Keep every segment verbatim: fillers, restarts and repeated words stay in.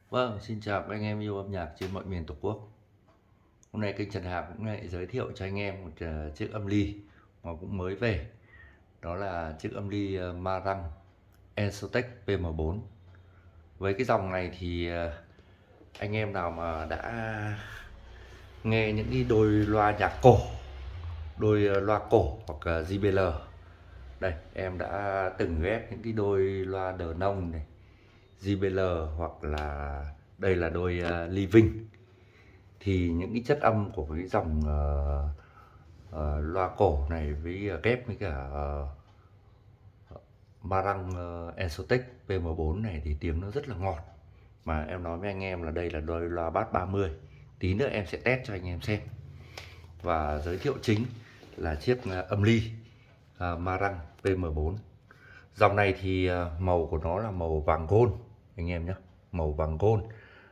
Vâng, xin chào các anh em yêu âm nhạc trên mọi miền Tổ quốc. Hôm nay kênh Trần Hạc cũng lại giới thiệu cho anh em một uh, chiếc âm ly mà cũng mới về. Đó là chiếc âm ly uh, Marang Ensotec P M bốn. Với cái dòng này thì uh, anh em nào mà đã nghe những cái đôi loa nhạc cổ, đôi uh, loa cổ hoặc uh, gi bê lờ. Đây, em đã từng ghép những cái đôi loa đờ nông này, gi bê lờ hoặc là đây là đôi uh, Living, thì những cái chất âm của cái dòng uh, uh, loa cổ này với uh, ghép với cả uh, Marang uh, Ensotec P M bốn này thì tiếng nó rất là ngọt. Mà em nói với anh em là đây là đôi loa bass ba mươi. Tí nữa em sẽ test cho anh em xem. Và giới thiệu chính là chiếc uh, âm ly uh, Marang P M bốn. Dòng này thì uh, màu của nó là màu vàng gold anh em nhé, màu vàng gold,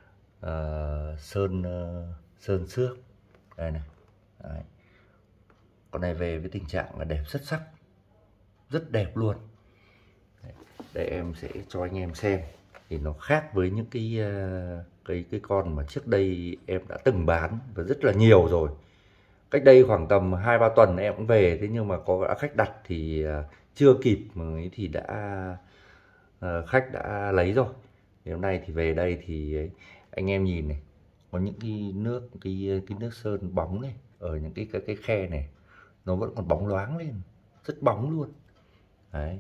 uh, sơn uh, sơn xước đây này. Đấy. Con này về với tình trạng là đẹp xuất sắc, rất đẹp luôn. Đấy. Đây em sẽ cho anh em xem thì nó khác với những cái uh, cái cái con mà trước đây em đã từng bán và rất là nhiều rồi. Cách đây khoảng tầm hai ba tuần em cũng về, thế nhưng mà có khách đặt thì uh, chưa kịp mới thì đã uh, khách đã lấy rồi. Thì hôm nay thì về đây thì anh em nhìn này, có những cái nước cái cái nước sơn bóng này ở những cái cái cái khe này, nó vẫn còn bóng loáng lên, rất bóng luôn. Đấy,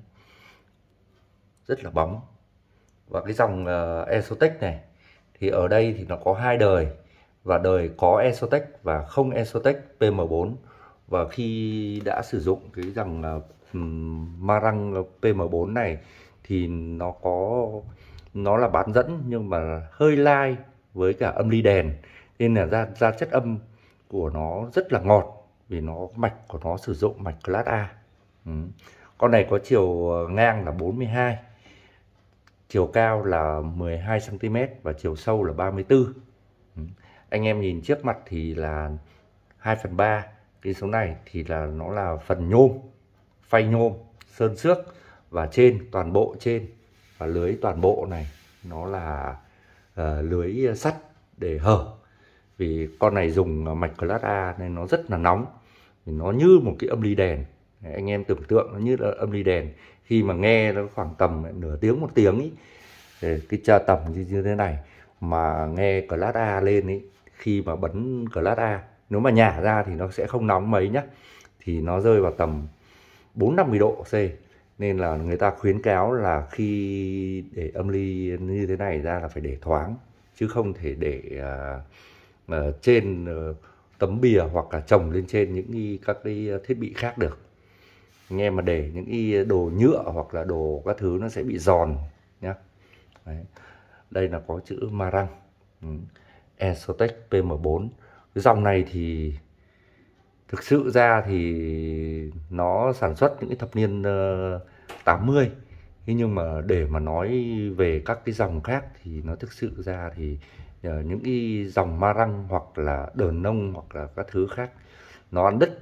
rất là bóng. Và cái dòng uh, Ensotec này thì ở đây thì nó có hai đời, và đời có Ensotec và không Ensotec P M bốn. Và khi đã sử dụng cái dòng uh, Marang P M bốn này thì nó có nó là bán dẫn nhưng mà hơi lai với cả âm ly đèn, nên là ra ra chất âm của nó rất là ngọt, vì nó mạch của nó sử dụng mạch class A. Ừ. Con này có chiều ngang là bốn mươi hai, chiều cao là mười hai xăng ti mét và chiều sâu là ba mươi tư. Ừ. Anh em nhìn trước mặt thì là hai phần ba, cái số này thì là nó là phần nhôm, phay nhôm, sơn xước, và trên toàn bộ trên và lưới toàn bộ này nó là uh, lưới sắt để hở, vì con này dùng mạch class A nên nó rất là nóng, nó như một cái âm ly đèn. Anh em tưởng tượng nó như là âm ly đèn, khi mà nghe nó khoảng tầm nửa tiếng một tiếng ý, cái tra tầm như thế này mà nghe class A lên ý, khi mà bấm class A, nếu mà nhả ra thì nó sẽ không nóng mấy nhá, thì nó rơi vào tầm bốn năm mươi độ C. Nên là người ta khuyến cáo là khi để âm ly như thế này ra là phải để thoáng, chứ không thể để uh, uh, trên uh, tấm bìa hoặc là chồng lên trên những cái, các cái thiết bị khác được. Anh em mà để những cái đồ nhựa hoặc là đồ các thứ nó sẽ bị giòn nhá. Đấy. Đây là có chữ Marang ừ. Ensotec P M bốn. Cái dòng này thì thực sự ra thì nó sản xuất những cái thập niên uh, tám mươi. Thế nhưng mà để mà nói về các cái dòng khác thì nó thực sự ra thì uh, những cái dòng Marang hoặc là đờn nông hoặc là các thứ khác nó ăn đứt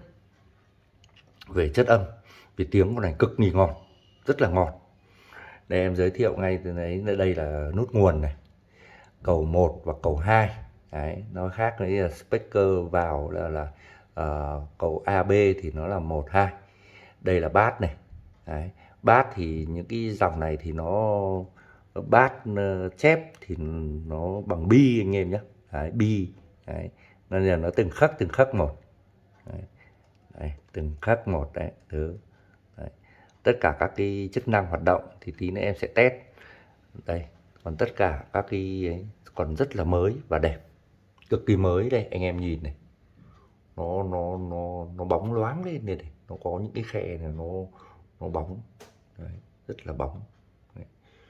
về chất âm, vì tiếng của này cực kỳ ngọt, rất là ngọt. Đây em giới thiệu ngay từ đấy, đây là nút nguồn này, cầu một và cầu hai. Đấy, nó khác với là speaker vào là là uh, cầu A B thì nó là một hai. Đây là bass này. Đấy, bass thì những cái dòng này thì nó bass uh, chép thì nó bằng bi anh em nhé. Đấy, bi. Đấy, nên là nó từng khắc từng khắc một. Đấy. Đấy, từng khắc một đấy, thứ. Đấy. Tất cả các cái chức năng hoạt động thì tí nữa em sẽ test. Đây, còn tất cả các cái ấy còn rất là mới và đẹp, cực kỳ mới. Đây anh em nhìn này, nó nó nó nó bóng loáng lên đây này, nó có những cái khe này, nó nó bóng. Đấy, rất là bóng. Đấy.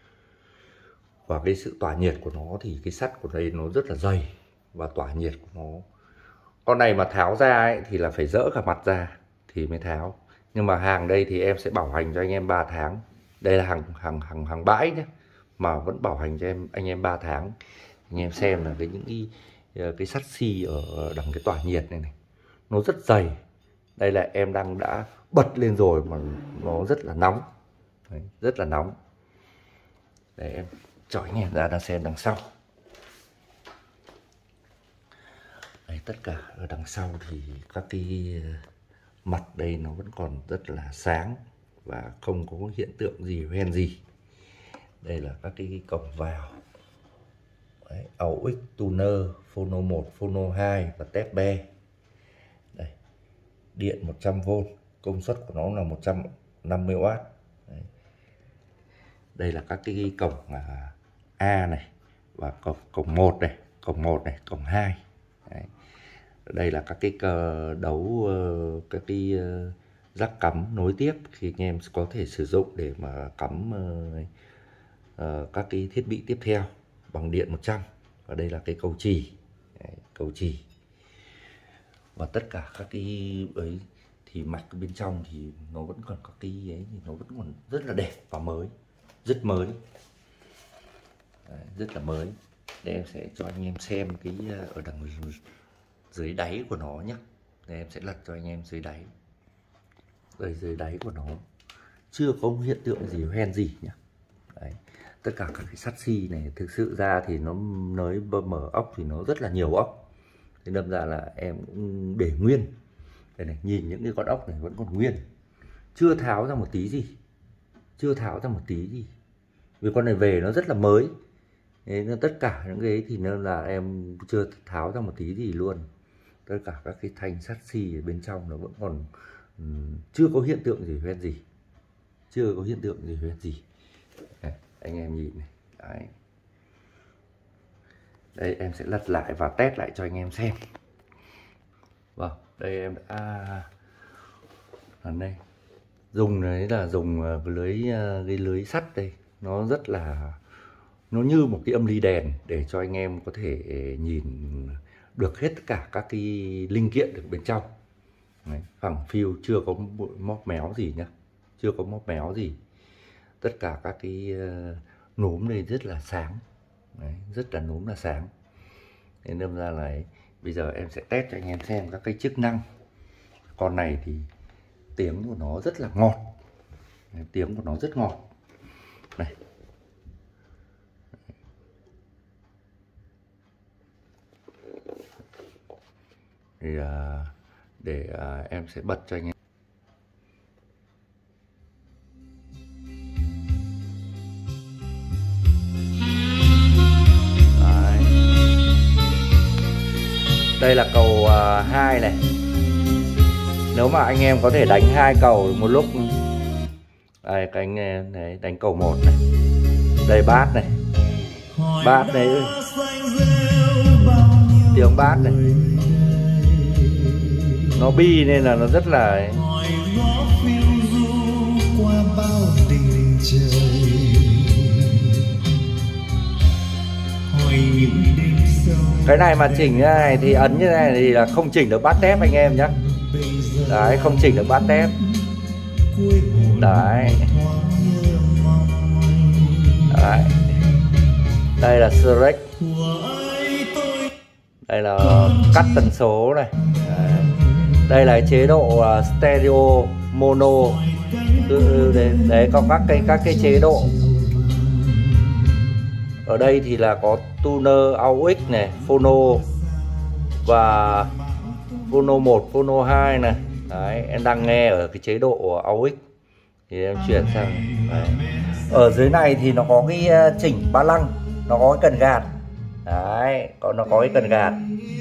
Và cái sự tỏa nhiệt của nó thì cái sắt của đây nó rất là dày và tỏa nhiệt của nó. Con này mà tháo ra ấy, thì là phải dỡ cả mặt ra thì mới tháo. Nhưng mà hàng đây thì em sẽ bảo hành cho anh em ba tháng. Đây là hàng hàng hàng hàng bãi nhé, mà vẫn bảo hành cho em anh em ba tháng. Anh em xem là cái những cái cái sắt xi ở đằng cái tỏa nhiệt này này, nó rất dày. Đây là em đang đã bật lên rồi mà nó rất là nóng. Đấy, rất là nóng. Để em cho anh em ra đang xem đằng sau. tất cả ở đằng sau thì các cái mặt đây nó vẫn còn rất là sáng và không có hiện tượng gì hoen gì. Đây là các cái cổng vào. Đấy, a u ích, tuner, phono một, phono hai và tép be. Đây, điện một trăm vôn, công suất của nó là một trăm năm mươi oát. Đấy. Đây là các cái cổng A này và cổng cổng một này, cổng một này, cổng hai. Đấy. Đây là các cái đấu, các cái rắc cắm nối tiếp khi anh em có thể sử dụng để mà cắm uh, các cái thiết bị tiếp theo bằng điện một trăm. Và đây là cái cầu chì. Đấy, cầu chì. Và tất cả các cái ấy thì mạch bên trong thì nó vẫn còn có cái ấy thì nó vẫn còn rất là đẹp và mới, rất mới. Đấy, rất là mới. Đây em sẽ cho anh em xem cái ở đằng dưới đáy của nó nhé. Đây em sẽ lật cho anh em dưới đáy. Đây, dưới đáy của nó chưa có hiện tượng gì hoen gì nhé. Đấy. Tất cả các cái sắt xi này thực sự ra thì nó nới mở ốc thì nó rất là nhiều ốc. Thế đâm ra là em cũng để nguyên. Đây này, nhìn những cái con ốc này vẫn còn nguyên, chưa tháo ra một tí gì, chưa tháo ra một tí gì. Vì con này về nó rất là mới. Thế nên tất cả những cái ấy thì nên là em chưa tháo ra một tí gì luôn. Tất cả các cái thanh sắt xi ở bên trong nó vẫn còn um, chưa có hiện tượng gì hoen gì, chưa có hiện tượng gì hoen gì. Đây, anh em nhìn này. Đấy. Đây em sẽ lật lại và test lại cho anh em xem. Vâng, đây em đã ở đây dùng đấy là dùng lưới cái lưới sắt đây, nó rất là nó như một cái âm ly đèn để cho anh em có thể nhìn được hết tất cả các cái linh kiện được bên trong. Đấy, phẳng phiu, chưa có móc méo gì nhá, chưa có móc méo gì. Tất cả các cái núm đây rất là sáng. Đấy, rất là núm là sáng. Nên đâm ra là bây giờ em sẽ test cho anh em xem các cái chức năng. Con này thì tiếng của nó rất là ngọt. Đấy, tiếng của nó rất ngọt. Này. Thì à, để à, em sẽ bật cho anh em. Đấy. Đây là cầu uh, hai này. Nếu mà anh em có thể đánh hai cầu một lúc. Đây các anh em đấy, đánh cầu một này. Đây bát này. Bát này ơi. Tiếng bát này. Nó bi nên là nó rất là cái này mà chỉnh như này thì ấn như này thì là không chỉnh được bát tép anh em nhé. Đấy, không chỉnh được bát tép. Đấy. Đấy. Đây là select. Đây là cắt tần số này. Đấy. Đây là chế độ stereo, mono. Đấy, có các cái các cái chế độ. Ở đây thì là có tuner, a u ích này, phono và phono một, phono hai này. Đấy, em đang nghe ở cái chế độ a u ích thì em chuyển sang. Đấy. Ở dưới này thì nó có cái chỉnh ba lăng, nó có cái cần gạt. Đấy, còn nó có cái cần gạt.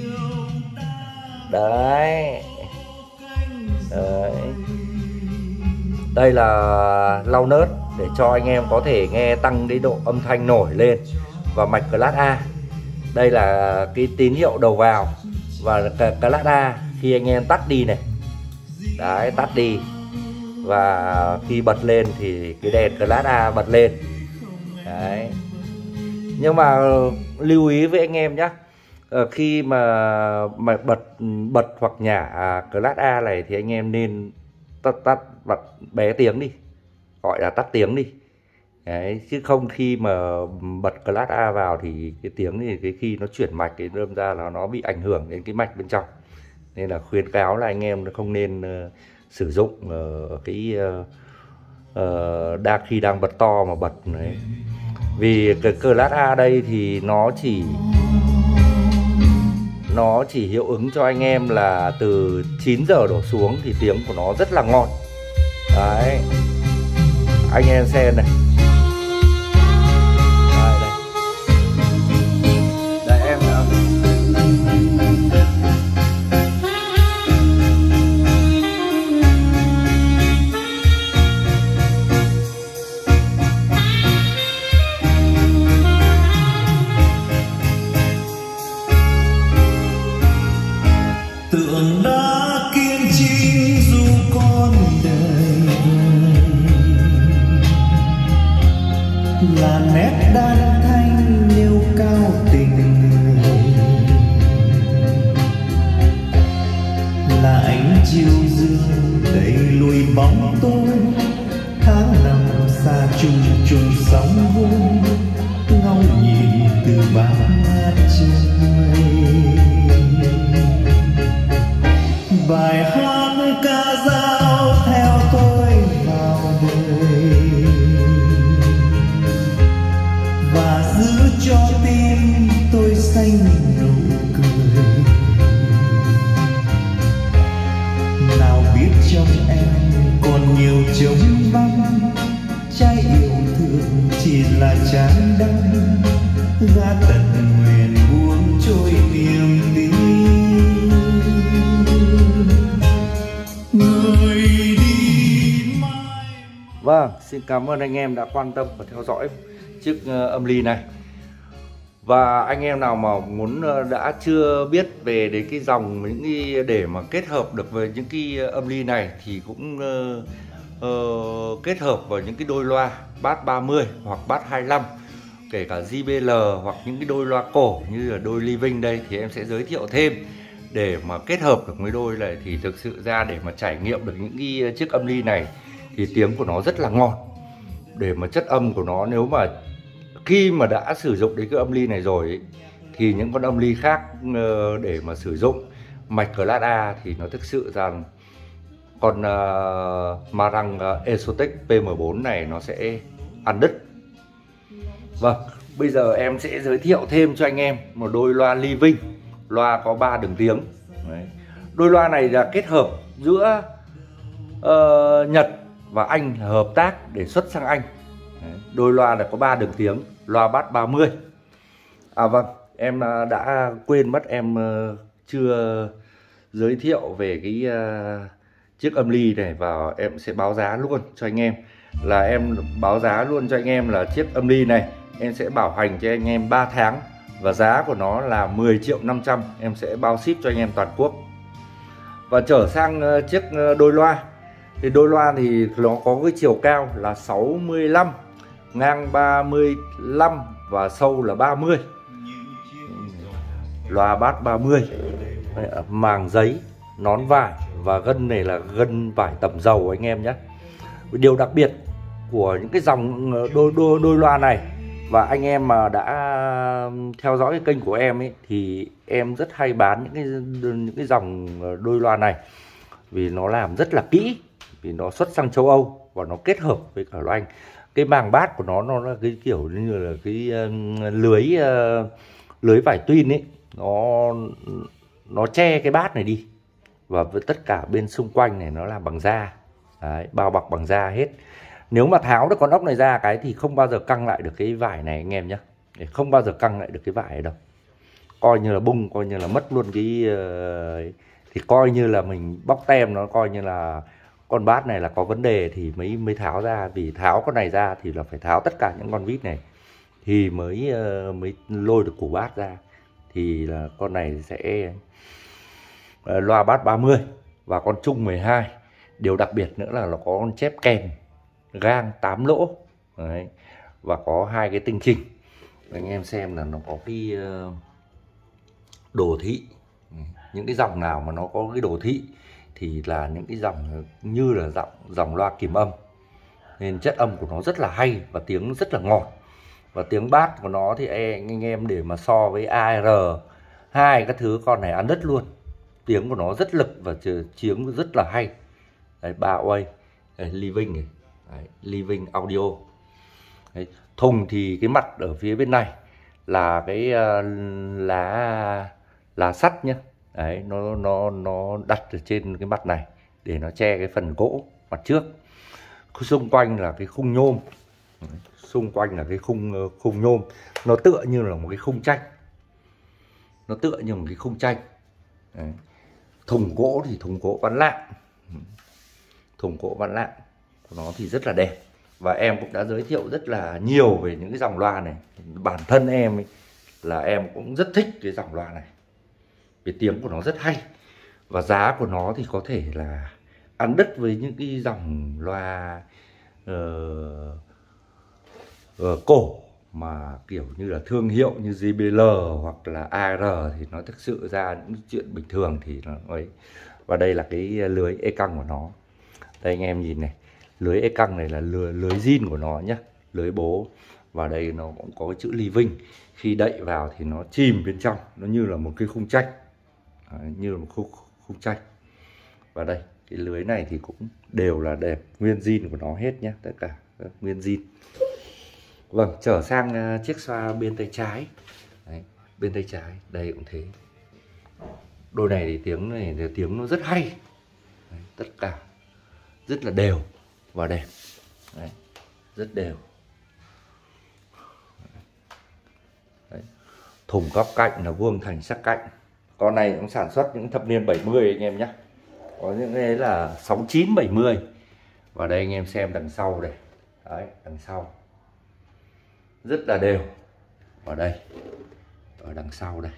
Đấy. Đấy. Đây là lau nớt để cho anh em có thể nghe tăng cái độ âm thanh nổi lên. Và mạch class A. Đây là cái tín hiệu đầu vào. Và class A khi anh em tắt đi này. Đấy, tắt đi. Và khi bật lên thì cái đèn class A bật lên. Đấy. Nhưng mà lưu ý với anh em nhé. Khi mà, mà bật bật hoặc nhả class A này thì anh em nên tắt tắt bật bé tiếng đi, gọi là tắt tiếng đi. Đấy, chứ không khi mà bật class A vào thì cái tiếng thì cái khi nó chuyển mạch thì đâm ra là nó bị ảnh hưởng đến cái mạch bên trong. Nên là khuyến cáo là anh em không nên uh, sử dụng uh, cái uh, uh, đang khi đang bật to mà bật đấy. Vì cái class A đây thì nó chỉ nó chỉ hiệu ứng cho anh em là từ chín giờ đổ xuống thì tiếng của nó rất là ngọt. Đấy, anh em xem này. Đây, đây. Đây em nào. Tượng đã kiên trì dù con đời, là nét đan thanh nêu cao tình người, là ánh chiều dương đẩy lùi bóng tối. Tháng năm xa chung chung sóng vỗ, ngóng nhìn từ bao ngát trên mây. Bài hát ca dao theo tôi vào đời, và giữ cho tim tôi xanh nụ cười. Nào biết trong em còn nhiều trống vắng, trái yêu thương chỉ là chán đắng, gã tận nguyện buông trôi niềm tin. Vâng, xin cảm ơn anh em đã quan tâm và theo dõi chiếc uh, âm ly này. Và anh em nào mà muốn uh, đã chưa biết về đến cái dòng những cái để mà kết hợp được với những cái âm ly này thì cũng uh, uh, kết hợp vào những cái đôi loa bass ba mươi hoặc bass hai mươi lăm, kể cả gi bê lờ hoặc những cái đôi loa cổ như là đôi Living đây thì em sẽ giới thiệu thêm để mà kết hợp được với đôi này. Thì thực sự ra để mà trải nghiệm được những cái chiếc âm ly này thì tiếng của nó rất là ngọt. Để mà chất âm của nó, nếu mà khi mà đã sử dụng đến cái âm ly này rồi ấy, thì những con âm ly khác để mà sử dụng mạch Class A thì nó thực sự rằng con uh, Marantz uh, Exotic P M bốn này nó sẽ ăn đứt. Vâng, bây giờ em sẽ giới thiệu thêm cho anh em một đôi loa Living, loa có ba đường tiếng. Đấy. Đôi loa này là kết hợp giữa uh, Nhật và Anh, hợp tác để xuất sang Anh. Đấy. Đôi loa là có ba đường tiếng, loa bass ba mươi. À vâng, em uh, đã quên mất em uh, chưa giới thiệu về cái uh, chiếc âm ly này, và em sẽ báo giá luôn cho anh em. Là em báo giá luôn cho anh em là chiếc âm ly này em sẽ bảo hành cho anh em ba tháng, và giá của nó là mười triệu năm trăm. Em sẽ bao ship cho anh em toàn quốc. Và trở sang uh, chiếc uh, đôi loa. Thì đôi loa thì nó có cái chiều cao là sáu mươi lăm, ngang ba mươi lăm và sâu là ba mươi. Loa bass ba mươi, màng giấy, nón vải, và gân này là gân vải tẩm dầu anh em nhé. Điều đặc biệt của những cái dòng đôi, đôi, đôi loa này, và anh em mà đã theo dõi cái kênh của em ấy, thì em rất hay bán những cái những cái dòng đôi loa này vì nó làm rất là kỹ, vì nó xuất sang châu Âu và nó kết hợp với cả loa Anh. Cái màng bass của nó nó là cái kiểu như là cái uh, lưới uh, lưới vải twin ấy, nó nó che cái bass này đi, và với tất cả bên xung quanh này nó làm bằng da. Đấy, bao bọc bằng da hết. Nếu mà tháo được con ốc này ra cái thì không bao giờ căng lại được cái vải này anh em nhé. Để không bao giờ căng lại được cái vải này đâu. Coi như là bung, coi như là mất luôn cái uh, thì coi như là mình bóc tem, nó coi như là con bass này là có vấn đề thì mới mới tháo ra. Vì tháo con này ra thì là phải tháo tất cả những con vít này thì mới uh, mới lôi được củ bass ra. Thì là con này sẽ uh, loa bass ba mươi và con trung mười hai. Điều đặc biệt nữa là nó có con chép kèn gang tám lỗ. Đấy. Và có hai cái tinh trình. Anh em xem là nó có cái uh, đồ thị. Những cái dòng nào mà nó có cái đồ thị thì là những cái dòng như là dòng, dòng loa kìm âm. Nên chất âm của nó rất là hay và tiếng rất là ngọt. Và tiếng bass của nó thì anh em để mà so với a rờ hai các thứ, con này ăn đất luôn. Tiếng của nó rất lực và tiếng rất là hay. Đấy, ba way Đấy, Living này. Đấy, Living Audio. Đấy, thùng thì cái mặt ở phía bên này là cái uh, lá là sắt nhá. Đấy, nó nó nó đặt ở trên cái mặt này để nó che cái phần gỗ mặt trước. Xung quanh là cái khung nhôm. Đấy, xung quanh là cái khung khung nhôm, nó tựa như là một cái khung tranh. Nó tựa như một cái khung tranh. Đấy. Thùng gỗ thì thùng gỗ ván lạng. Thùng gỗ ván lạng của nó thì rất là đẹp. Và em cũng đã giới thiệu rất là nhiều về những cái dòng loa này. Bản thân em ấy, là em cũng rất thích cái dòng loa này. Vì tiếng của nó rất hay. Và giá của nó thì có thể là ăn đứt với những cái dòng loa uh, uh, cổ mà kiểu như là thương hiệu như gi bê lờ hoặc là a rờ thì nó thực sự ra những chuyện bình thường thì nó ấy. Và đây là cái lưới e căng của nó. Đây anh em nhìn này, lưới e căng này là lưới, lưới zin của nó nhé, lưới bố. Và đây nó cũng có cái chữ Living. Khi đậy vào thì nó chìm bên trong, nó như là một cái khung tranh. Đấy, như là một khung, khung tranh. Và đây, cái lưới này thì cũng đều là đẹp, nguyên zin của nó hết nhé, tất cả nguyên zin. Vâng, trở sang uh, chiếc xoa bên tay trái. Đấy, bên tay trái, đây cũng thế. Đôi này thì tiếng này thì tiếng nó rất hay. Đấy, tất cả rất là đều và đẹp. Đấy, rất đều. Đấy. Thùng góc cạnh là vuông thành sắc cạnh. Con này cũng sản xuất những thập niên bảy mươi anh em nhé. Có những cái là sáu chín bảy mươi. Và đây anh em xem đằng sau đây. Đấy, đằng sau rất là đều. Ở đây, ở đằng sau đây,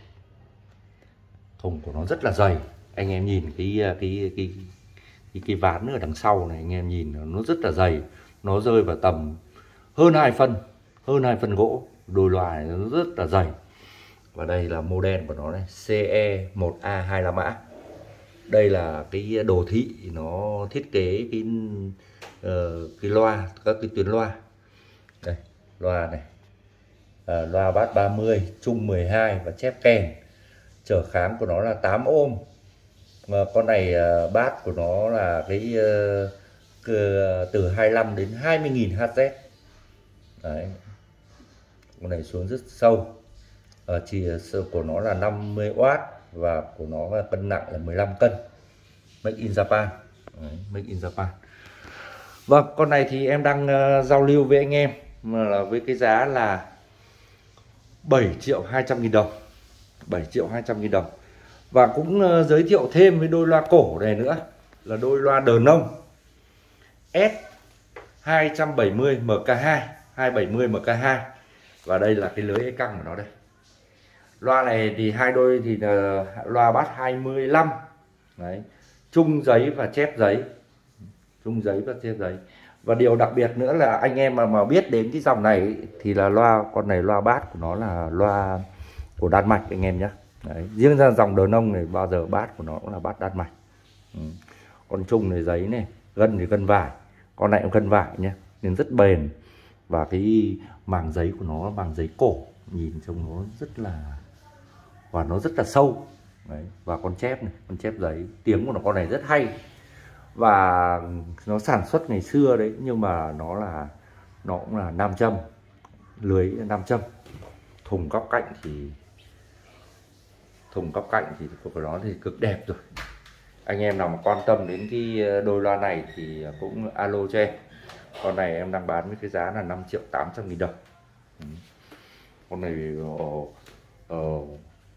thùng của nó rất là dày. Anh em nhìn cái cái cái cái, cái ván ở đằng sau này, anh em nhìn nó rất là dày. Nó rơi vào tầm hơn hai phân, hơn hai phân gỗ. Đôi loa này nó rất là dày. Và đây là model của nó này, C E một A hai lăm mã. Đây là cái đồ thị nó thiết kế cái uh, cái loa, các cái tuyến loa. Đây, loa này. À, loa bass ba mươi, trung mười hai và chép kèn. Trở kháng của nó là tám ôm. Mà con này uh, bass của nó là cái uh, uh, từ hai mươi lăm đến hai mươi nghìn Hz. Đấy. Con này xuống rất sâu. Uh, chỉ của nó là năm mươi oát và của nó là cân nặng là mười lăm cân. Make in Japan. Đấy, make in Japan. Vâng, con này thì em đang uh, giao lưu với anh em mà là với cái giá là bảy triệu hai trăm nghìn đồng. bảy triệu hai trăm nghìn đồng. Và cũng uh, giới thiệu thêm với đôi loa cổ này nữa là đôi loa đờ nông S hai bảy mươi M K hai, hai bảy mươi M K hai. Và đây là cái lưới e căng của nó đây. Loa này thì hai đôi thì là loa bass hai mươi lăm. Đấy, chung giấy và chép giấy. Chung giấy và chép giấy. Và điều đặc biệt nữa là anh em mà mà biết đến cái dòng này thì là loa, con này loa bass của nó là loa của Đan Mạch anh em nhé. Đấy, riêng ra dòng đờ nông này bao giờ bass của nó cũng là bass Đan Mạch. Ừ. Con chung này giấy này, gân thì gân vải, con này cũng gân vải nhé, nên rất bền. Và cái màng giấy của nó là màng giấy cổ, nhìn trông nó rất là, và nó rất là sâu. Đấy. Và con chép này, con chép giấy, tiếng của nó con này rất hay. Và nó sản xuất ngày xưa đấy, nhưng mà nó là nó cũng là nam châm, lưới nam châm. Thùng góc cạnh thì thùng góc cạnh thì của nó thì cực đẹp rồi. Anh em nào mà quan tâm đến cái đôi loa này thì cũng alo cho em. Con này em đang bán với cái giá là năm triệu tám trăm nghìn đồng. Con này uh, uh,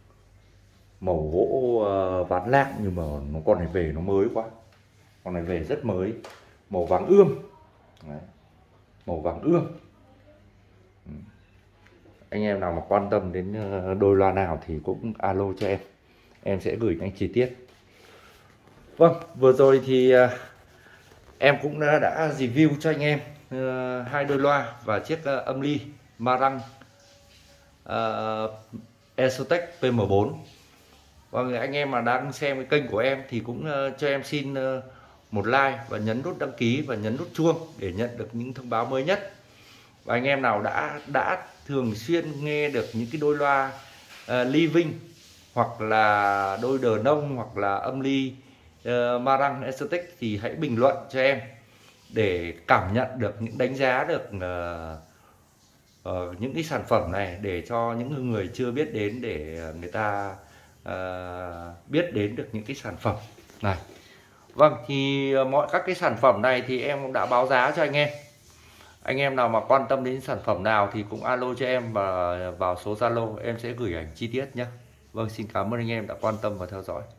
màu gỗ uh, ván lạng, nhưng mà nó con này về nó mới quá. Con này về rất mới, màu vàng ươm. Đấy. Màu vàng ươm. Anh em nào mà quan tâm đến đôi loa nào thì cũng alo cho em, em sẽ gửi anh chi tiết. Vâng, vừa rồi thì uh, em cũng đã, đã review cho anh em uh, hai đôi loa và chiếc uh, âm ly Marantz uh, Exotec P M bốn. Và anh em mà đang xem cái kênh của em thì cũng uh, cho em xin uh, một like và nhấn nút đăng ký và nhấn nút chuông để nhận được những thông báo mới nhất. Và anh em nào đã đã thường xuyên nghe được những cái đôi loa uh, Living hoặc là đôi đờ nông hoặc là âm ly uh, Marantz Exotec thì hãy bình luận cho em để cảm nhận được những đánh giá được uh, uh, những cái sản phẩm này, để cho những người chưa biết đến để người ta uh, biết đến được những cái sản phẩm này. Vâng, thì mọi các cái sản phẩm này thì em cũng đã báo giá cho anh em. Anh em nào mà quan tâm đến sản phẩm nào thì cũng alo cho em và vào số Zalo, em sẽ gửi ảnh chi tiết nhé. Vâng, xin cảm ơn anh em đã quan tâm và theo dõi.